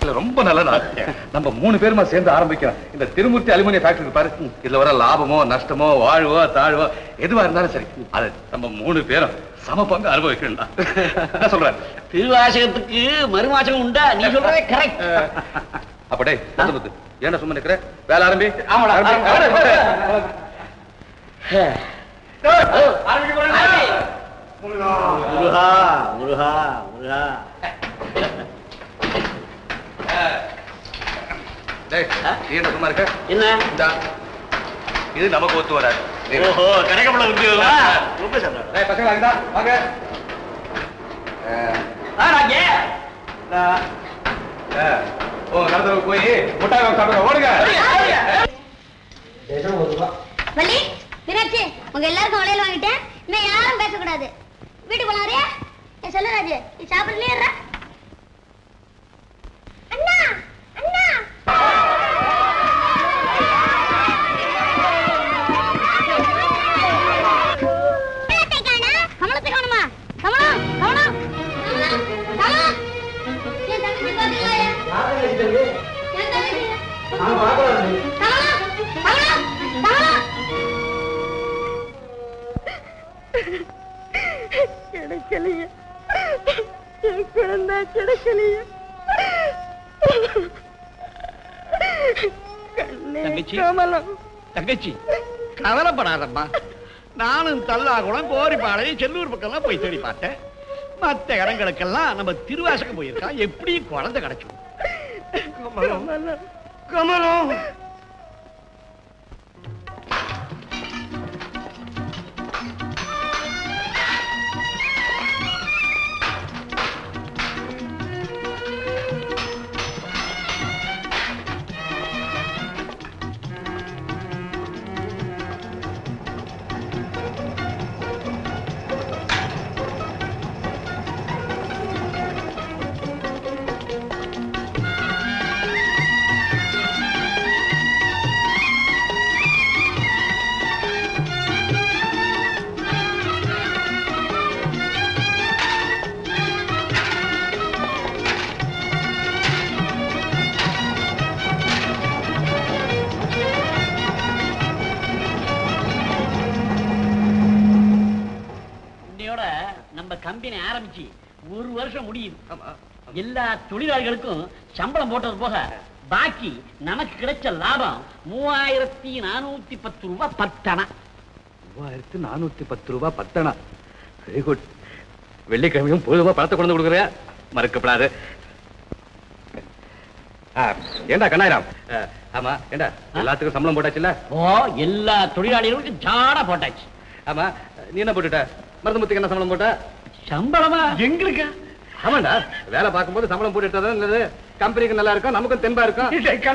ரொம்ப நல்ல நாள். நம்ம 3 பேருமா சேர்ந்து ஆரம்பிக்கிறோம். இந்த திருமூர்த்தி அலுமினிய ஃபேக்டரி பாரு, இதுல வர லாபமோ நஷ்டமோ வாழ்வோ தாழ்வோ எதுவா இருந்தாலும் சரி, அது நம்ம 3 பேரும் சம பங்கு அனுபவிக்கணும். என்ன சொல்றேன்? திருவாசகத்துக்கு மறுவாசகம் உண்டா? நீ சொல்றதே கரெக்ட். அப்படே ஏன்னா சும்மா நிக்கிற? வேலை ஆரம்பி. முருகா முருகா முருகா. என்ன சும்மா இருக்க? என்ன இது நமக்கு ஒத்து வராது. ஓஹோ, கனகப்பட உத்தியோகமா? ரொம்ப சந்தோஷம். பசங்களா வாங்க. கடத்தலுக்கு போய் முட்டாய் சாப்பிடுங்க. ஓடுங்க. வள்ளி, மீனாட்சி, உங்க எல்லாருக்கும் வளையல் வாங்கிட்டேன். இன்னும் யாரும் பேசக்கூடாது. வீட்டுக்கு போலாம் வரையா? சொல்லராஜு, நீ சாப்பிடலையா? அண்ணா அண்ணா கமலத்தை காணுமா? கமலம் கமலம் கமலம். என் தங்கச்சி பாத்தீங்களா? என் தங்கச்சி கமலம் கமலம் கமலம். கிடைக்கலையே, என் குழந்தை கிடைக்கலையே. தங்கச்சி தங்கச்சி கவலைப்படாதம்மா. நானும் தல்லாகுளம் கோரிப்பாளைய செல்லூர் பக்கம்லாம் போய் தேடி பார்த்தேன். மற்ற இடங்களுக்கெல்லாம் நம்ம திருவாசகம் போயிருக்கான். எப்படி குழந்தை கிடைச்சிடும்? கமலம் கமலம். கம்பெனி ஆரம்பிச்சு 1 வருஷம் முடியுது. எல்லா தொழிலாளிகளுக்கும் சம்பளம் போட்டது போக பாக்கி நமக்கு கிடைச்ச லாபம் 3410 ரூபாய் 10 அணா. 3410 ரூபாய் 10 அணா. Very good. வெள்ளிக்கிழமையும் பொழுதுமா பணத்தை கொண்டு கொடுக்குறியா? மறக்கப்படாது. ஏண்டா கண்ணாயிரம்? ஆமா, ஏண்டா எல்லாத்துக்கும் சம்பளம் போட்டாச்சுல்ல? ஓ, எல்லா தொழிலாளிகளுக்கும் ஜாடா போட்டாச்சு. ஆமா, நீ என்ன போட்டுட்ட? மருதமுத்துக்கு என்ன சம்பளம் போட்ட? சம்பளமா? எங்களுக்கு? ஆமாண்டா, வேலை பார்க்கும்போது சம்பளம் போட்டுட்டா நல்லது. கம்பெனிக்கு நல்லா இருக்கும், நமக்கும் தெம்பா இருக்கும்.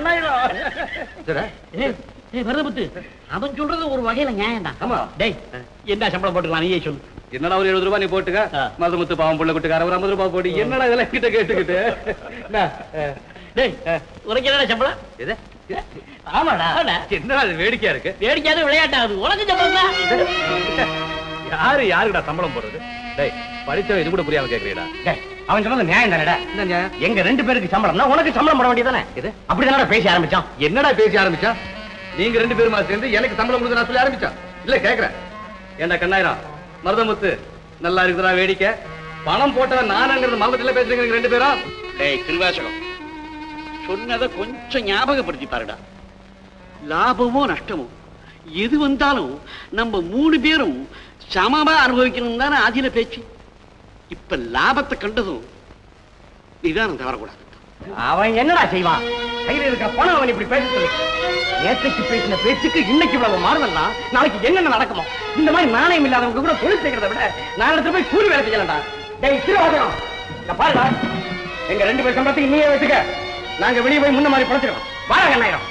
மருதமுத்து, அவன் சொல்றது ஒரு வகையில நியாயம் தான். ஆமா. டேய், என்ன சம்பளம் போட்டுக்கலாம் நீயே சொல்லு. என்னடா ஒரு 70 ரூபாய் நீ போட்டுக்க. மருதமுத்து பாவம் புள்ள குட்டுக்கார ஒரு 50 ரூபாய் போட்டு என்னடா இதெல்லாம் கிட்ட கேட்டுக்கிட்டு. டேய், உனக்கு என்னடா சம்பளம்? இது ஆமாடா. என்னடா அது வேடிக்கையா இருக்கு? வேடிக்கையாவது விளையாட்டாவது. உனக்கு சம்பளம் தான். யாருடா சம்பளம் போடுறது? டேய், படிச்சவன் இது கூட புரியாம கேக்குறீடா? அவன் சொன்னது நியாயம் தானடா. எங்க 2 பேருக்கு சம்பளம்னா உனக்கு சம்பளம் போட வேண்டியதானே? இது அப்படிதானடா பேசி ஆரம்பிச்சான். என்னடா பேசி ஆரம்பிச்சான்? நீங்க 2 பேருமா சேர்ந்து எனக்கு சம்பளம் கொடுத்து நான் சொல்லி ஆரம்பிச்சான். இல்ல கேக்குறேன். ஏண்டா கண்ணாயிரம், மருதமுத்து நல்லா இருக்குதா வேடிக்கை? பணம் போட்டவன் நானுங்கிறது மமத்துல பேசுறீங்க 2 பேரும். டேய் திருவாசகம், சொன்னதை கொஞ்சம் ஞாபகப்படுத்தி பாருடா. லாபமோ நஷ்டமோ எது வந்தாலும் நம்ம 3 பேரும் சமமா அனுபவிக்கணும் தானே ஆதியில பேச்சு. இப்ப லாபத்தை கண்டதும் நிதானம் தவறக்கூடாது. அவன் என்னடா செய்வான்? கையில இருக்கிற பணம் அவன் இப்படி பேச நேற்றைக்கு பேசின பேச்சுக்கு இன்னைக்கு இவ்வளவு மாறுதல்னா நாளைக்கு என்னென்ன நடக்குமோ? இந்த மாதிரி நாணயம் இல்லாதவங்க கூட தொழில் செய்யறத விட நான் இடத்துல போய் கூலி வேலை செய்யலடா. டேய் திருவாசகம், பாருடா, எங்க 2 பேர் சம்பளத்துக்கு நீயே வச்சுக்க. நாங்க வெளியே போய் முன்ன மாதிரி பழச்சிருக்கோம். வாங்க அண்ணாயிரம்.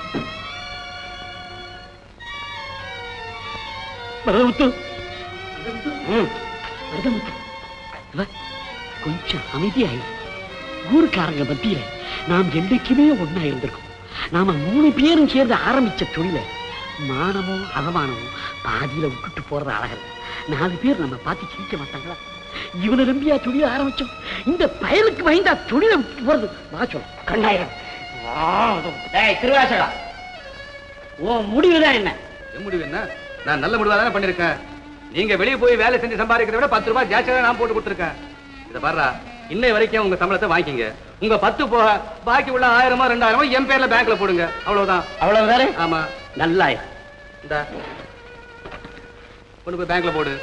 கொஞ்சம் அமைதியாயி ஊருக்காரங்க மத்தியில நாம் என்னைக்குமே ஒன்னா இருந்திருக்கோம். நாம 3 பேரும் சேர்ந்து ஆரம்பிச்ச தொழில மானமோ அவமானமோ பாதியில விட்டுட்டு போறது அழகல்ல. 4 பேர் நம்ம பார்த்து சிரிக்க மாட்டாங்களா? இவனை நம்பியா துணிய ஆரம்பிச்சோம். இந்த பயலுக்கு பயந்தா துணியில போறது. நான் சொல்ல கண்ணாயிரம் திருவாசகா, உன் முடிவுதான் என்ன? என் முடிவு என்ன? நான் நல்ல முடிவா தானே பண்ணிருக்கேன். நீங்க வெளியே போய் வேலை செஞ்சு சம்பாதிக்கிறத விட 10 ரூபாய் ஜாஸ்தியா நான் போட்டு கொடுத்துருக்கேன். இதை பாரு, இன்னை வரைக்கும் உங்க சம்பளத்தை வாங்கிங்க. உங்க 10 போக பாக்கி உள்ள 1000 2000 என் பேர்ல பேங்க்ல போடுங்க. அவ்வளவுதான். அவ்வளவுதானே? ஆமா. நல்லாயிரம் இந்த கொண்டு போய் பேங்க்ல போடு.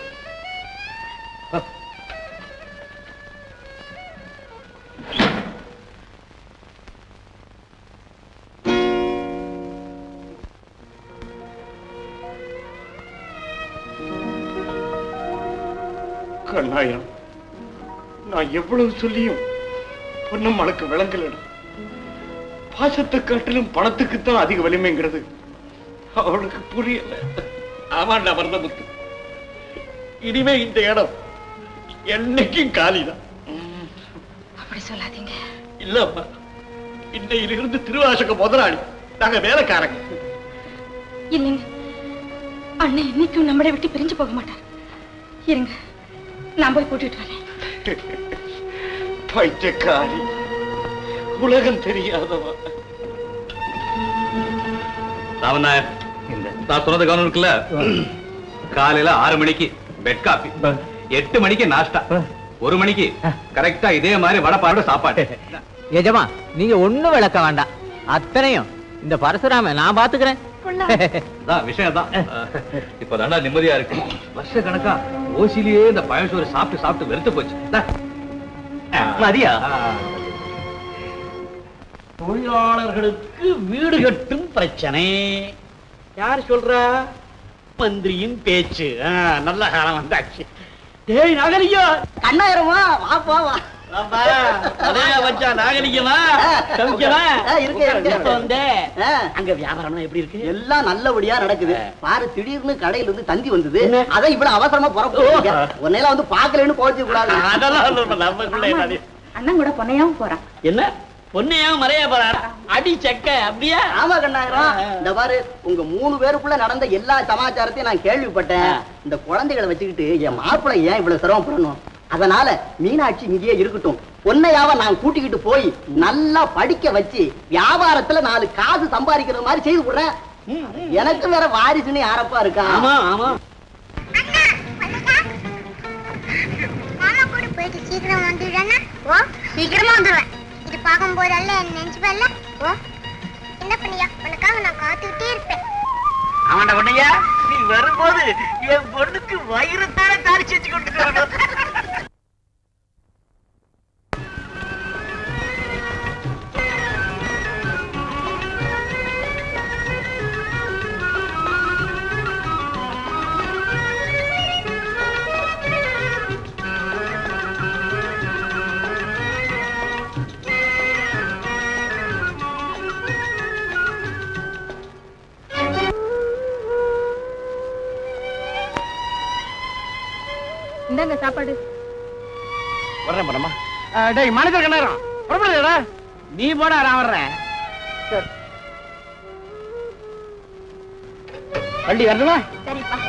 கண்ணாயிரம், நான் எவ்வளவு சொல்லியும் பொன்னம்மாளுக்கு விளங்கலடா. பாசத்தை காட்டிலும் பணத்துக்குத்தான் அதிக வலிமைங்கிறது அவளுக்கு புரியல. ஆமாண்டா வரதமுத்து, இனிமே இந்த இடம் என்னைக்கும் காலிதான். அப்படி சொல்லாதீங்க. இல்லம்மா, இன்னையிலிருந்து திருவாசக முதலாளி, நாங்க வேலைக்காரங்க. இல்லைங்க, அண்ணன் இன்னைக்கும் நம்மளை விட்டு பிரிஞ்சு போக மாட்டார். இருங்க, நான் போய் கூட்டிட்டு வரேன். பைத்தியக்காரி, உலகம் தெரியாதவா. ராமநாயர், நான் சொன்னது கவனம் இருக்குல்ல? காலையில 6 மணிக்கு பெட் காபி, 8 மணிக்கு நாஷ்டா, 1 மணிக்கு கரெக்டா இதே மாதிரி வடப்பாரோட சாப்பாடு. எஜமா, நீங்க ஒண்ணும் விளக்க வேண்டாம். அத்தனையும் இந்த பரசுராம நான் பாத்துக்கிறேன். விஷயம் தான். இப்பதாண்டா நிம்மதியா இருக்கு. வருஷ கணக்கா ஓசிலேயே இந்த பழசோறு சாப்பிட்டு சாப்பிட்டு வெறுத்து போச்சு. மதியா, தொழிலாளர்களுக்கு வீடு கட்டும் பிரச்சனை யார் சொல்றா? மந்திரியின் பேச்சு. நல்ல காலம் வந்தாச்சு. டேய் நாகரிகா, கண்ணாயிரமா வாப்பா வா. அங்க வியாபாரம் எப்படி இருக்கு? எல்லாம் நல்லபடியா நடக்குது. பாரு, திடீர்னு கடையில இருந்து தந்தி வந்தது. அதான் இவ்வளவு அவசரமா புறப்பட்டு உன்னையெல்லாம் வந்து பாக்கலன்னு கோச்சு கூடாது. அண்ணன் கூட பொண்ணையாவும் போறான். என்ன பொண்ணையாவும் மறைய போறான்? அடி செக்க அப்படியா? ஆமா கண்ணாயிரம், இந்த பாரு, உங்க 3 பேருக்குள்ள நடந்த எல்லா சமாச்சாரத்தையும் நான் கேள்விப்பட்டேன். இந்த குழந்தைகளை வச்சுக்கிட்டு என் மாப்பிள்ளை ஏன் இவ்வளவு சிரமப்படணும்? அதனால மீனாட்சி இங்கேயே இருக்கட்டும். பொன்னையாவ நான் கூட்டிக்கிட்டு போய் நல்லா படிக்க வச்சு வியாபாரத்துல 4 காசு சம்பாதிக்கிற மாதிரி செய்து விடுறேன். எனக்கு வேற வாரிசுன்னு யாரப்பா இருக்கா? ஆமா ஆமா. போயிட்டு சீக்கிரம் வந்துடுறேன்னா? ஓ, சீக்கிரமா வந்துடுவேன். இது பார்க்கும் போதல்ல என் நெஞ்சு வரல. ஓ, என்ன பண்ணியா, உனக்காக நான் காத்துக்கிட்டே இருப்பேன். ஆமாண்டா பொண்ணையா, நீ வரும்போது என் பொண்ணுக்கு வயிறுத்தான தாரி செஞ்சு கொண்டு வரணும். இந்தாங்க சாப்பாடு. வர்றேன் படமா. டேய் மனிதர் கண்ணாயிரம், புறப்படுறா. நீ போடா, நான் வர்றேன். வண்டி வரணுமா? சரிப்பா.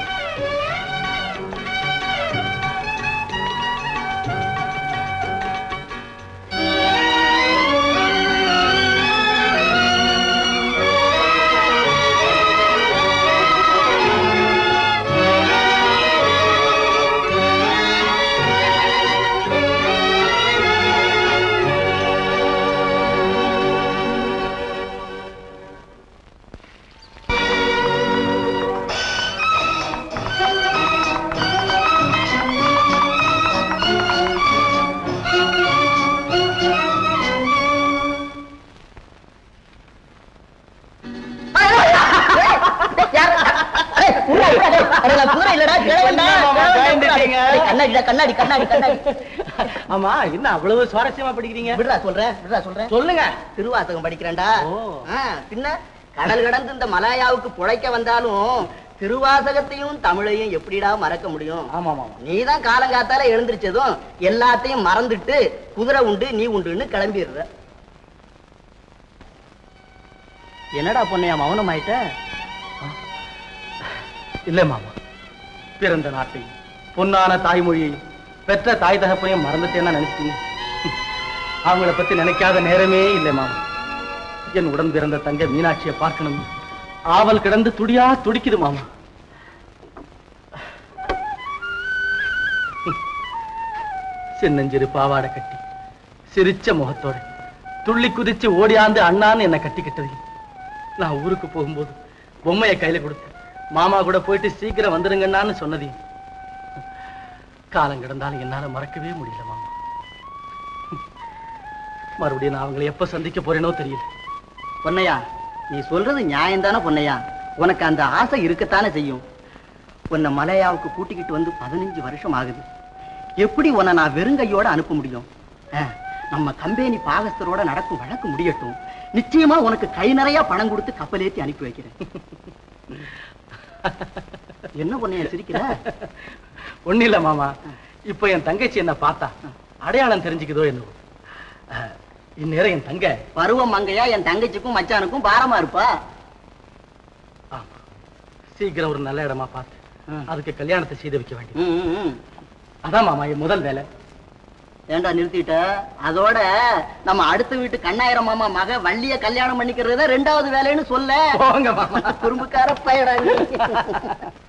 கண்ணாடி கண்ணாடி கண்ணாடி. ஆமா, என்ன அவ்வளவு சுவாரஸ்யமா படிக்கிறீங்க? விடுறா சொல்றேன். சொல்லுங்க. திருவாசகம் படிக்கிறேன்டா. பின்ன கடல் கடந்து இந்த மலாயாவுக்கு புழைக்க வந்தாலும் திருவாசகத்தையும் தமிழையும் எப்படிடா மறக்க முடியும்? நீதான் காலங்காத்தால எழுந்திருச்சதும் எல்லாத்தையும் மறந்துட்டு குதிரை உண்டு நீ உண்டுன்னு கிளம்பிடுற. என்னடா பொண்ணையா மௌனம் ஆயிட்ட? இல்ல மாமா, பிறந்த நாட்டை பொன்னான தாய்மொழியை பெற்ற தாய் தகப்பனையும் மறந்துட்டேன்னா நினைச்சிட்டீங்க. அவங்கள பத்தி நினைக்காத நேரமே இல்லை மாமா. என் உடன் பிறந்த தங்கை மீனாட்சியை பார்க்கணும் ஆவல் கிடந்து துடியா துடிக்குது மாமா. சின்னஞ்சிறு பாவாடை கட்டி சிரிச்ச முகத்தோட துள்ளி குதிச்சு ஓடியாந்து அண்ணான்னு என்னை கட்டிக்கிட்டது. நான் ஊருக்கு போகும்போது பொம்மையை கையில கொடுத்து மாமா கூட போயிட்டு சீக்கிரம் வந்துருங்கன்னான்னு சொன்னதையும் காலம் கிடந்தாலும் என்னால மறக்கவே முடியல மாமா. மறுபடியும் நான் அவங்களை எப்ப சந்திக்க போறேனோ தெரியல. பொன்னையா, நீ சொல்றது நியாயம் தானே பொன்னையா? உனக்கு அந்த ஆசை இருக்கத்தானே செய்யும். உன்னை மலையாவுக்கு கூட்டிக்கிட்டு வந்து 15 வருஷம் ஆகுது. எப்படி உன்னை நான் வெறுங்கையோட அனுப்ப முடியும்? நம்ம கம்பெனி பாகஸ்தரோட நடக்கும் வழக்கு முடியட்டும். நிச்சயமா உனக்கு கை நிறைய பணம் கொடுத்து கப்பலேத்தி அனுப்பி வைக்கிறேன். என்ன பொன்னையா சிரிக்கிற? ஒண்ணு இல்ல மாமா, இப்ப என் தங்கச்சி என்ன பார்த்தா அடையாளம் தெரிஞ்சுக்குதோ என்னவோ. இந்நேரம் என் தங்க பருவம் மங்கையா என் தங்கச்சிக்கும் மச்சானுக்கும் பாரமா இருப்பா. சீக்கிரம் ஒரு நல்ல இடமா பார்த்து அதுக்கு கல்யாணத்தை செய்து வைக்க வேண்டிய அதான் மாமா என் முதல் வேலை. ஏண்டா நிறுத்திட்ட? அதோட நம்ம அடுத்த வீட்டு கண்ணாயிரம் மாமா மக வள்ளிய கல்யாணம் பண்ணிக்கிறத 2வது வேலைன்னு சொல்ல. குறும்புக்கார பையடா.